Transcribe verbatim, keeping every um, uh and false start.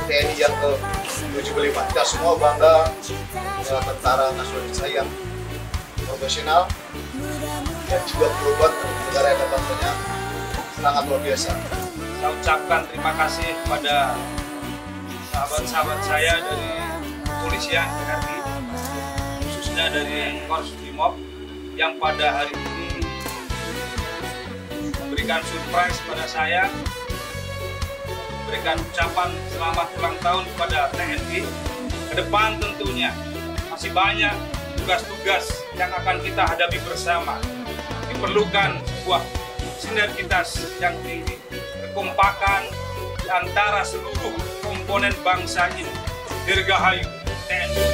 T N I yang ke tujuh puluh lima. Kita semua bangga dengan tentara nasional Indonesia yang profesional dan juga berbuat untuk negara dan bangsanya sangat luar biasa. Saya ucapkan terima kasih kepada sahabat-sahabat saya dari kepolisian T N I, khususnya dari Korps Brimob yang pada hari ini memberikan surprise pada saya, memberikan ucapan selamat ulang tahun kepada T N I. Ke depan tentunya masih banyak tugas-tugas yang akan kita hadapi bersama. Diperlukan sebuah sinergitas yang tinggi, kekompakan di antara seluruh komponen bangsa ini. Dirgahayu T N I.